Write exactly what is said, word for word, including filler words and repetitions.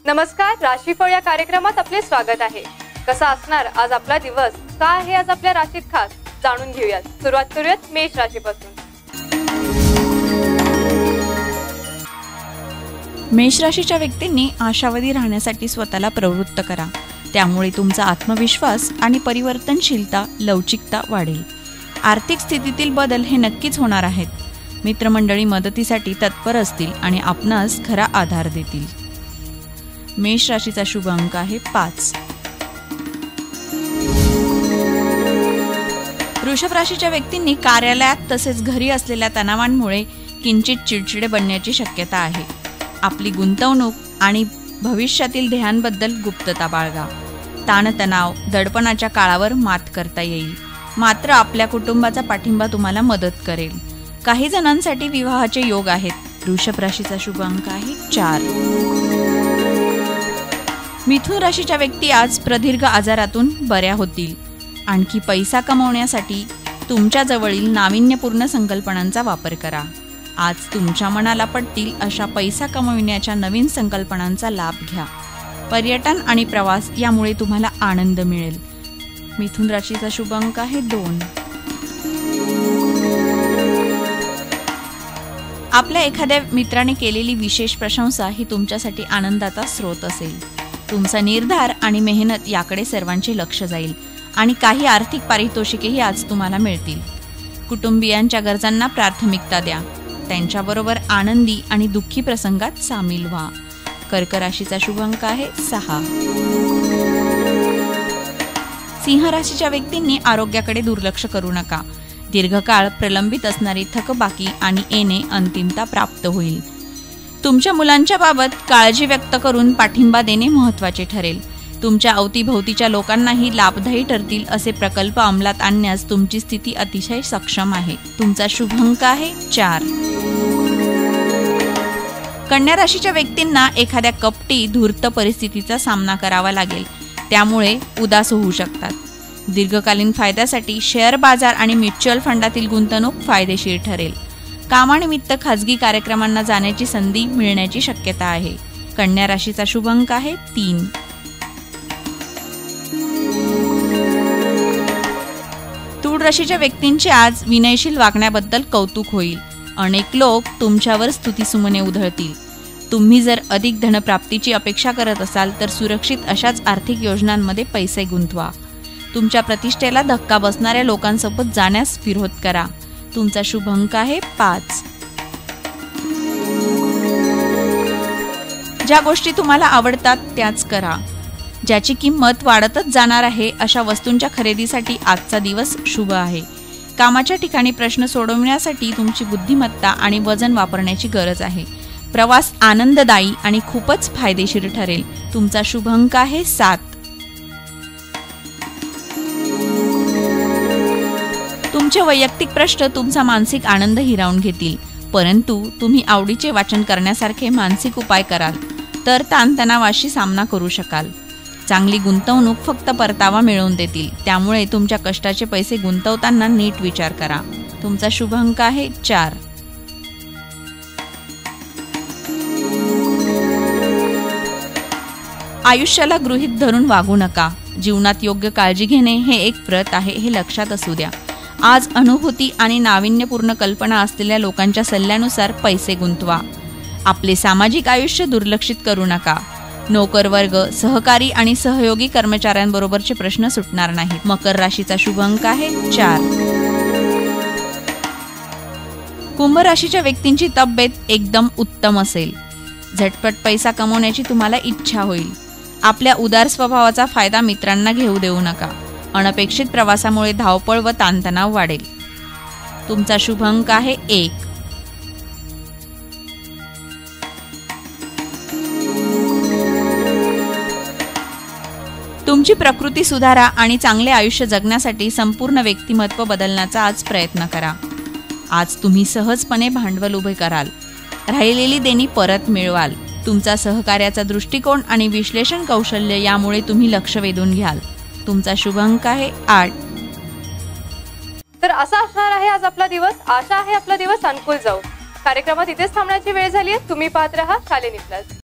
नमस्कार, राशीफळ या कार्यक्रमात आपले स्वागत आहे। कसा असणार आज आपला दिवस, काय आहे आज आपल्या राशीत खास, जाणून घेऊयात। सुरुवात करूयात मेष राशीपासून। मेष राशीच्या व्यक्तींनी आशावादी राहण्यासाठी स्वतःला प्रवृत्त करा। त्यामुळे तुमचा आत्मविश्वास आणि परिवर्तनशीलता, लवचिकता वाढेल। आर्थिक स्थितीतील बदल हे नक्कीच होणार आहेत। मित्रमंडळी मदतीसाठी तत्पर असतील आणि आपणास खरा आधार देतील। मेष राशीचा शुभ अंक आहे पाच। वृषभ राशीच्या व्यक्तींनी कार्यालयात तसेच घरी असलेल्या तणावांमुळे किंचित चिडचिडे बनण्याची शक्यता आहे। आपली गुंतवणूक आणि भविष्यातील ध्येयांबद्दल गुप्तता बाळगा। ताणतणाव, दडपणाच्या काळावर मात करता येईल, मात्र आपल्या कुटुंबाचा पाठिंबा तुम्हाला मदत करेल। काही जणांसाठी विवाहाचे योग आहेत। वृषभ राशीचा शुभ अंक आहे चार। मिथुन राशीच्या व्यक्ती आज प्रदीर्घ आजारातून बऱ्या होतील। आणखी पैसा कमवण्यासाठी तुमच्या जवळील नाविन्यपूर्ण संकल्पनांचा वापर करा। आज तुमच्या मनाला पटतील अशा पैसा कमविण्याच्या नवीन संकल्पनांचा लाभ घ्या। पर्यटन आणि प्रवास यामुळे तुम्हाला आनंद मिळेल। मिथुन राशीचा शुभ अंक आहे दोन। आपल्या एखाद्या मित्राने केलेली विशेष प्रशंसा ही तुमच्यासाठी आनंदाचा स्रोत असेल। तुमचा निर्धार आणि मेहनत याकडे सर्वांचे लक्ष जाईल आणि काही आर्थिक पारितोषिकेही आज तुम्हाला मिळतील। कुटुंबियांच्या गरजांना प्राथमिकता द्या। त्यांच्याबरोबर आनंदी आणि दुःखी प्रसंगात सामील व्हा। कर्क राशीचा शुभ अंक आहे सहा। सिंह राशीच्या व्यक्तींनी आरोग्याकडे दुर्लक्ष करू नका। दीर्घकाळ प्रलंबित असणारी थकबाकी आणि येणे अंतिमता प्राप्त होईल। तुमच्या मुलांच्या बाबत काळजी व्यक्त करून पाठिंबा देणे महत्त्वाचे ठरेल। तुमच्या अवतीभोवतीच्या लोकांनाही लाभदायी ठरतील असे प्रकल्प अंमलात आणण्यास तुमची स्थिती अतिशय सक्षम आहे। तुमचा शुभ अंक आहे चार। कन्या राशीच्या व्यक्तींना एखाद्या कपटी धूर्त परिस्थितीचा सामना करावा लागेल, त्यामुळे उदास होऊ शकतात। दीर्घकालीन फायद्यासाठी शेअर बाजार आणि म्युच्युअल फंडातील गुंतवणूक फायदेशीर ठरेल। कामानिमित्त खाजगी कार्यक्रमांना जाण्याची संधी मिळण्याची शक्यता आहे। कन्या राशीचा शुभ अंक आहे तीन। तुळ राशीच्या व्यक्तींचे आज विनयशील वागण्याबद्दल कौतुक होईल। अनेक लोक तुमच्यावर स्तुतिसुमने उधळतील। तुम्ही जर अधिक धनप्राप्तीची अपेक्षा करत असाल तर सुरक्षित अशाच आर्थिक योजनांमध्ये पैसे गुंतवा। तुमच्या प्रतिष्ठेला धक्का बसणाऱ्या लोकांसोबत जाण्यास विरोध करा। तुमचा शुभ अंक आहे पाच। ज्या गोष्टी तुम्हाला आवडतात त्याच करा। ज्याची किंमत वाढतच जाणार आहे अशा वस्तूंच्या खरेदीसाठी आजचा दिवस शुभ आहे। कामाच्या ठिकाणी प्रश्न सोडवण्यासाठी तुमची बुद्धिमत्ता आणि वजन वापरण्याची गरज आहे। प्रवास आनंददायी आणि खूपच फायदेशीर ठरेल। तुमचा शुभ अंक आहे सात। तुमचे वैयक्तिक प्रश्न तुमचा मानसिक आनंद हिरावून घेतील, परंतु तुम्ही आवडीचे वाचन करण्यासारखे मानसिक उपाय कराल तर ताणतणावाशी सामना करू शकाल। चांगली गुंतवणूक फक्त परतावा मिळवून देतील, त्यामुळे तुमच्या कष्टाचे पैसे गुंतवताना नीट विचार करा। तुमचा शुभ अंक आहे चार। आयुष्याला गृहीत धरून वागू नका। जीवनात योग्य काळजी घेणे हे एक व्रत आहे, हे लक्षात असू द्या। आज अनुभूती आणि नाविन्यपूर्ण कल्पना असलेल्या लोकांच्या सल्ल्यानुसार पैसे गुंतवा। आपले सामाजिक आयुष्य दुर्लक्षित करू नका। नोकर वर्ग, सहकारी आणि सहयोगी कर्मचाऱ्यांबरोबरचे प्रश्न सुटणार नाहीत। मकर राशीचा शुभ अंक आहे चार। कुंभ राशीच्या व्यक्तींची तब्येत एकदम उत्तम असेल। झटपट पैसा कमवण्याची तुम्हाला इच्छा होईल। आपल्या उदार स्वभावाचा फायदा मित्रांना घेऊ देऊ नका। अनपेक्षित प्रवासामुळे धावपळ व ताणतणाव वाढेल। तुमचा शुभ अंक आहे एक। तुमची प्रकृती सुधारा आणि चांगले आयुष्य जगण्यासाठी संपूर्ण व्यक्तिमत्व बदलण्याचा आज प्रयत्न करा। आज तुम्ही सहजपणे भांडवल उभे कराल। राहिलेली देणी परत मिळवाल। तुमचा सहकार्याचा दृष्टिकोन आणि विश्लेषण कौशल्य यामुळे तुम्ही लक्ष वेधून घ्याल। तुमचा शुभ अंक आहे आठ। तर असा असणार आहे आज आपला दिवस। आशा आहे आपला दिवस अनुकूल जाऊ। कार्यक्रमात इथेच थांबण्याची वेळ झाली आहे। तुम्ही पाहत रहा शालिनी प्लस।